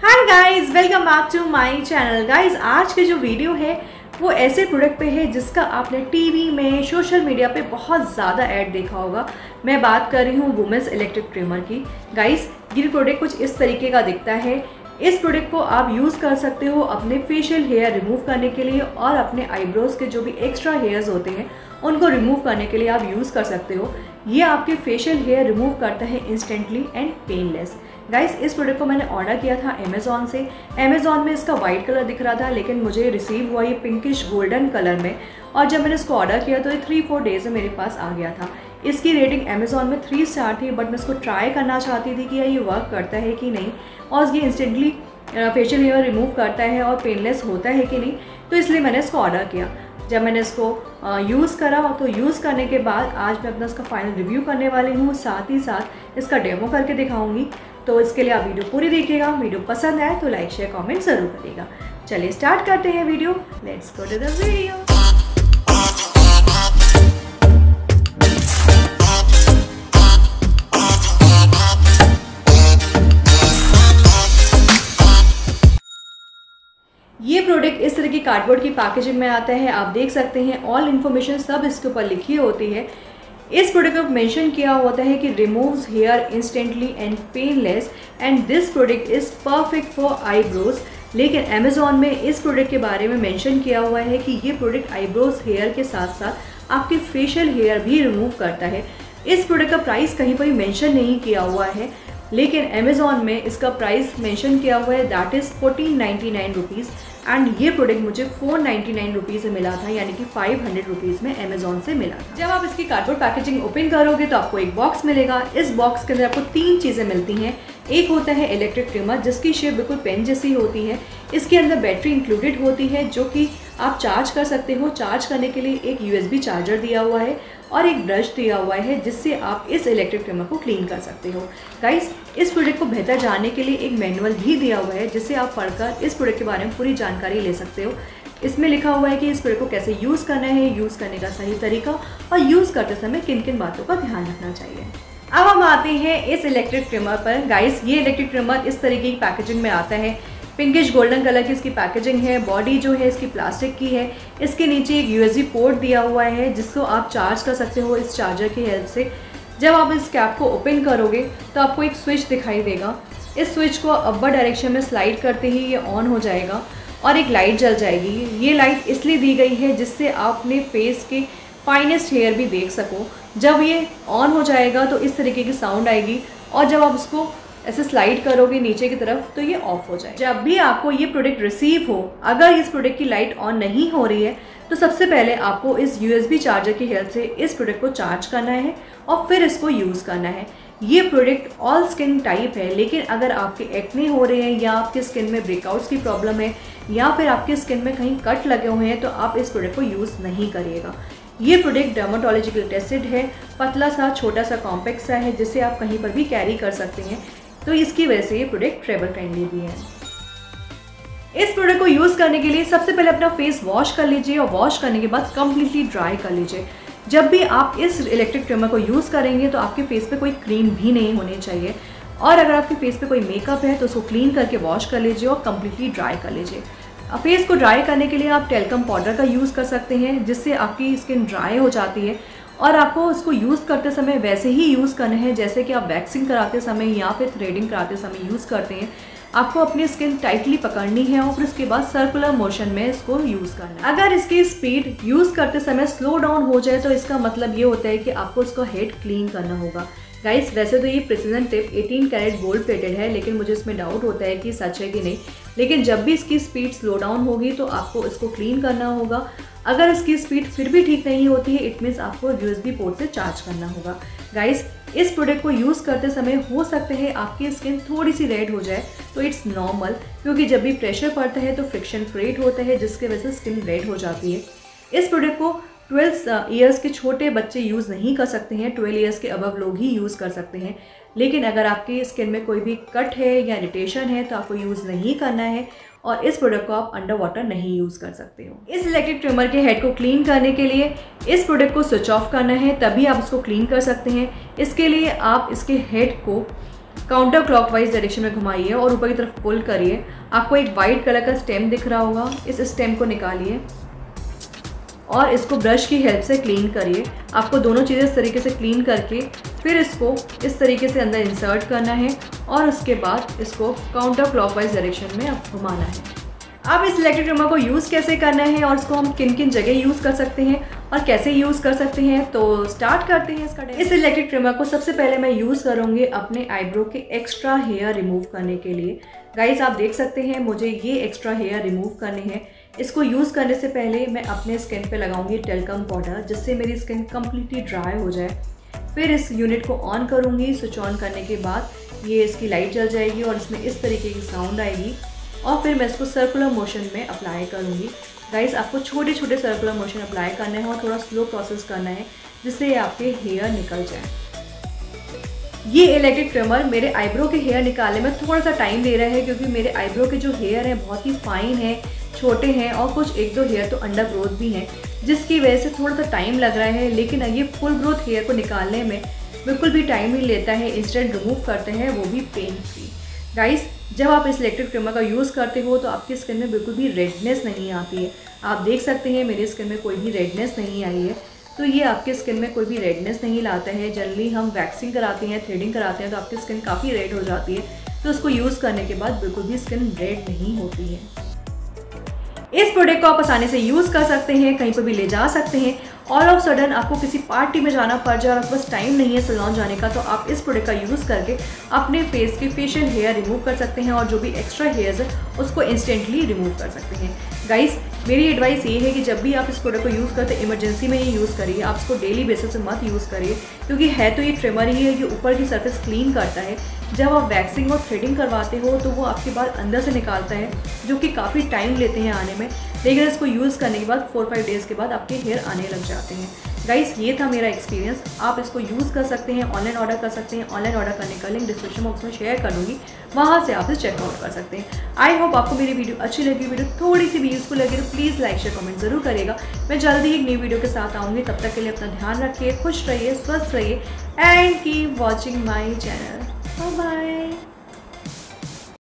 Hi guys, welcome back to my channel. Guys, आज के जो वीडियो है वो ऐसे प्रोडक्ट पे है जिसका आपने टीवी में, सोशल मीडिया पे बहुत ज़्यादा ऐड देखा होगा। मैं बात कर रही हूँ वुमेन्स इलेक्ट्रिक ट्रिमर की। गाइस, ये प्रोडक्ट कुछ इस तरीके का दिखता है। इस प्रोडक्ट को आप यूज़ कर सकते हो अपने फेशियल हेयर रिमूव करने के लिए और अपने आईब्रोज के जो भी एक्स्ट्रा हेयर्स होते हैं उनको रिमूव करने के लिए आप यूज़ कर सकते हो। ये आपके फेशियल हेयर रिमूव करता है इंस्टेंटली एंड पेनलेस। गाइस, इस प्रोडक्ट को मैंने ऑर्डर किया था अमेज़ॉन से। अमेज़ॉन में इसका वाइट कलर दिख रहा था, लेकिन मुझे रिसीव हुआ ये पिंकिश गोल्डन कलर में। और जब मैंने इसको ऑर्डर किया तो ये 3-4 डेज में मेरे पास आ गया था। इसकी रेटिंग अमेज़ॉन में 3 स्टार थी, बट मैं इसको ट्राई करना चाहती थी कि ये वर्क करता है कि नहीं और ये इंस्टेंटली फेशियल हेयर रिमूव करता है और पेनलेस होता है कि नहीं, तो इसलिए मैंने इसको ऑर्डर किया। जब मैंने इसको यूज़ करा तो यूज़ करने के बाद आज मैं अपना इसका फाइनल रिव्यू करने वाली हूँ, साथ ही साथ इसका डेमो करके दिखाऊंगी। तो इसके लिए आप वीडियो पूरी देखिएगा। वीडियो पसंद आए तो लाइक शेयर कमेंट ज़रूर करिएगा। चलिए स्टार्ट करते हैं video. Let's go to the video. ये प्रोडक्ट इस तरह की कार्डबोर्ड की पैकेजिंग में आता है। आप देख सकते हैं ऑल इन्फॉर्मेशन सब इसके ऊपर लिखी होती है। इस प्रोडक्ट में मेंशन किया होता है कि removes hair instantly and painless and this product is perfect for eyebrows. लेकिन अमेज़ॉन में इस प्रोडक्ट के बारे में मेंशन किया हुआ है कि ये प्रोडक्ट आईब्रोज हेयर के साथ साथ आपके फेशियल हेयर भी रिमूव करता है। इस प्रोडक्ट का प्राइस कहीं पर भी मेंशन नहीं किया हुआ है, लेकिन अमेज़ॉन में इसका प्राइस मेंशन किया हुआ है, दैट इज़ 1499 रुपीज़। एंड ये प्रोडक्ट मुझे 499 रुपीज़ में मिला था, यानी कि 500 रुपीज़ में अमेज़ॉन से मिला था। जब आप इसकी कार्डबोर्ड पैकेजिंग ओपन करोगे तो आपको एक बॉक्स मिलेगा। इस बॉक्स के अंदर आपको 3 चीज़ें मिलती हैं। एक होता है इलेक्ट्रिक ट्रिमर, जिसकी शेप बिल्कुल पेन जैसी होती है। इसके अंदर बैटरी इंक्लूडेड होती है जो कि आप चार्ज कर सकते हो। चार्ज करने के लिए एक USB चार्जर दिया हुआ है और एक ब्रश दिया हुआ है जिससे आप इस इलेक्ट्रिक ट्रिमर को क्लीन कर सकते हो। गाइस, इस प्रोडक्ट को बेहतर जानने के लिए एक मैनुअल भी दिया हुआ है जिससे आप पढ़कर इस प्रोडक्ट के बारे में पूरी जानकारी ले सकते हो। इसमें लिखा हुआ है कि इस प्रोडक्ट को कैसे यूज़ करना है, यूज़ करने का सही तरीका और यूज़ करते समय किन किन बातों का ध्यान रखना चाहिए। अब हम आते हैं इस इलेक्ट्रिक ट्रिमर पर। गाइस, ये इलेक्ट्रिक ट्रिमर इस तरीके की पैकेजिंग में आता है। पिंकिश गोल्डन कलर की इसकी पैकेजिंग है। बॉडी जो है इसकी प्लास्टिक की है। इसके नीचे एक USB पोर्ट दिया हुआ है जिसको आप चार्ज कर सकते हो इस चार्जर की हेल्प से। जब आप इस कैप को ओपन करोगे तो आपको एक स्विच दिखाई देगा। इस स्विच को अपर डायरेक्शन में स्लाइड करते ही ये ऑन हो जाएगा और एक लाइट जल जाएगी। ये लाइट इसलिए दी गई है जिससे आप अपने फेस के फाइनेस्ट हेयर भी देख सको। जब ये ऑन हो जाएगा तो इस तरीके की साउंड आएगी और जब आप उसको ऐसे स्लाइड करोगे नीचे की तरफ तो ये ऑफ हो जाए। जब भी आपको ये प्रोडक्ट रिसीव हो, अगर इस प्रोडक्ट की लाइट ऑन नहीं हो रही है तो सबसे पहले आपको इस USB चार्जर की हेल्प से इस प्रोडक्ट को चार्ज करना है और फिर इसको यूज़ करना है। ये प्रोडक्ट ऑल स्किन टाइप है, लेकिन अगर आपके एक्ने हो रहे हैं या आपके स्किन में ब्रेकआउट्स की प्रॉब्लम है या फिर आपके स्किन में कहीं कट लगे हुए हैं तो आप इस प्रोडक्ट को यूज़ नहीं करिएगा। ये प्रोडक्ट डर्माटोलॉजिकल टेस्टेड है, पतला सा छोटा सा कॉम्पैक्ट सा है जिसे आप कहीं पर भी कैरी कर सकते हैं, तो इसकी वजह से ये प्रोडक्ट ट्रैवल फ्रेंडली भी है। इस प्रोडक्ट को यूज़ करने के लिए सबसे पहले अपना फेस वॉश कर लीजिए और वॉश करने के बाद कम्प्लीटली ड्राई कर लीजिए। जब भी आप इस इलेक्ट्रिक ट्रिमर को यूज़ करेंगे तो आपके फेस पे कोई क्रीम भी नहीं होनी चाहिए, और अगर आपके फेस पे कोई मेकअप है तो उसको क्लीन करके वॉश कर लीजिए और कम्प्लीटली ड्राई कर लीजिए। फेस को ड्राई करने के लिए आप टेल्कम पाउडर का यूज़ कर सकते हैं जिससे आपकी स्किन ड्राई हो जाती है, और आपको उसको यूज़ करते समय वैसे ही यूज़ करना है जैसे कि आप वैक्सिंग कराते समय या फिर थ्रेडिंग कराते समय यूज़ करते हैं। आपको अपनी स्किन टाइटली पकड़नी है और फिर उसके बाद सर्कुलर मोशन में इसको यूज़ करना है। अगर इसकी स्पीड यूज़ करते समय स्लो डाउन हो जाए तो इसका मतलब ये होता है कि आपको इसको हेड क्लीन करना होगा। गाइस, वैसे तो ये precision tip 18 carat gold plated है, लेकिन मुझे इसमें डाउट होता है कि सच है कि नहीं। लेकिन जब भी इसकी स्पीड स्लो डाउन होगी तो आपको इसको क्लीन करना होगा। अगर इसकी स्पीड फिर भी ठीक नहीं होती है, इट मीन्स आपको USB पोर्ट से चार्ज करना होगा। गाइस, इस प्रोडक्ट को यूज़ करते समय हो सकता है आपकी स्किन थोड़ी सी रेड हो जाए, तो इट्स नॉर्मल, क्योंकि जब भी प्रेशर पड़ता है तो फ्रिक्शन क्रिएट होता है जिसकी वजह से स्किन रेड हो जाती है। इस प्रोडक्ट को 12 ईयर्स के छोटे बच्चे यूज़ नहीं कर सकते हैं, 12 ईयर्स के अबव लोग ही यूज़ कर सकते हैं। लेकिन अगर आपकी स्किन में कोई भी कट है या इरिटेशन है तो आपको यूज़ नहीं करना है और इस प्रोडक्ट को आप अंडर वाटर नहीं यूज़ कर सकते हो। इस इलेक्ट्रिक ट्रिमर के हेड को क्लीन करने के लिए इस प्रोडक्ट को स्विच ऑफ करना है, तभी आप इसको क्लीन कर सकते हैं। इसके लिए आप इसके हेड को काउंटर क्लॉकवाइज डायरेक्शन में घुमाइए और ऊपर की तरफ पुल करिए। आपको एक वाइट कलर का स्टेम दिख रहा होगा, इस स्टेम को निकालिए और इसको ब्रश की हेल्प से क्लीन करिए। आपको दोनों चीज़ें इस तरीके से क्लीन करके फिर इसको इस तरीके से अंदर इंसर्ट करना है और उसके बाद इसको काउंटर क्लॉकवाइज डायरेक्शन में घुमाना है। अब इस इलेक्ट्रिक ट्रिमर को यूज़ कैसे करना है और इसको हम किन किन जगह यूज़ कर सकते हैं और कैसे यूज़ कर सकते हैं, तो स्टार्ट करते हैं इसका। इस इलेक्ट्रिक ट्रिमर को सबसे पहले मैं यूज़ करूँगी अपने आईब्रो के एक्स्ट्रा हेयर रिमूव करने के लिए। गाइस आप देख सकते हैं मुझे ये एक्स्ट्रा हेयर रिमूव करने हैं। इसको यूज़ करने से पहले मैं अपने स्किन पे लगाऊंगी टेल्कम पाउडर, जिससे मेरी स्किन कम्प्लीटली ड्राई हो जाए। फिर इस यूनिट को ऑन करूँगी। स्विच ऑन करने के बाद ये इसकी लाइट जल जाएगी और इसमें इस तरीके की साउंड आएगी और फिर मैं इसको सर्कुलर मोशन में अप्लाई करूँगी। गाइस आपको छोटे छोटे सर्कुलर मोशन अप्लाई करना है और थोड़ा स्लो प्रोसेस करना है, जिससे आपके हेयर निकल जाए। ये इलेक्ट्रिक ट्रिमर मेरे आईब्रो के हेयर निकालने में थोड़ा सा टाइम दे रहा है, क्योंकि मेरे आईब्रो के जो हेयर हैं बहुत ही फाइन हैं, छोटे हैं और कुछ एक दो हेयर तो अंडर ग्रोथ भी हैं, जिसकी वजह से थोड़ा सा टाइम लग रहा है। लेकिन ये फुल ग्रोथ हेयर को निकालने में बिल्कुल भी टाइम नहीं लेता है, इंस्टेंट रिमूव करते हैं, वो भी पेन फ्री। गाइस जब आप इस इलेक्ट्रिक ट्रिमर का यूज़ करते हो तो आपकी स्किन में बिल्कुल भी रेडनेस नहीं आती है। आप देख सकते हैं मेरी स्किन में कोई भी रेडनेस नहीं आई है। तो ये आपकी स्किन में कोई भी रेडनेस नहीं लाता है। जनरली हम वैक्सिंग कराते हैं, थ्रेडिंग कराते हैं तो आपकी स्किन काफ़ी रेड हो जाती है, तो उसको यूज़ करने के बाद बिल्कुल भी स्किन रेड नहीं होती है। इस प्रोडक्ट को आप आसानी से यूज़ कर सकते हैं, कहीं पर भी ले जा सकते हैं। ऑल ऑफ सडन आपको किसी पार्टी में जाना पड़ जाए और आपके पास टाइम नहीं है सैलून जाने का, तो आप इस प्रोडक्ट का यूज़ करके अपने फेस के फेशियल हेयर रिमूव कर सकते हैं और जो भी एक्स्ट्रा हेयर्स है उसको इंस्टेंटली रिमूव कर सकते हैं। गाइस मेरी एडवाइस ये है कि जब भी आप इस प्रोडक्ट को यूज़ करते हैं इमरजेंसी में ही यूज़ करिए, आप इसको डेली बेसिस पे मत यूज़ करिए, क्योंकि है तो ये ट्रिमर ही है, ये ऊपर की सरफेस क्लीन करता है। जब आप वैक्सिंग और थ्रेडिंग करवाते हो तो वो आपके बाल अंदर से निकालता है, जो कि काफ़ी टाइम लेते हैं आने में, लेकिन इसको यूज़ करने के बाद 4-5 डेज़ के बाद आपके हेयर आने लग जाते हैं। गाइस ये था मेरा एक्सपीरियंस। आप इसको यूज़ कर सकते हैं, ऑनलाइन ऑर्डर कर सकते हैं। ऑनलाइन ऑर्डर करने का लिंक डिस्क्रिप्शन बॉक्स में शेयर कर दूँगी, वहाँ से आप इसे चेकआउट कर सकते हैं। आई होप आपको मेरी वीडियो अच्छी लगी, वीडियो थोड़ी सी भी यूज़फुल लगी तो प्लीज़ लाइक शेयर कमेंट ज़रूर करेगा। मैं जल्दी ही एक न्यू वीडियो के साथ आऊँगी, तब तक के लिए अपना ध्यान रखिए, खुश रहिए, स्वस्थ रहिए and keep watching my channel. Bye bye.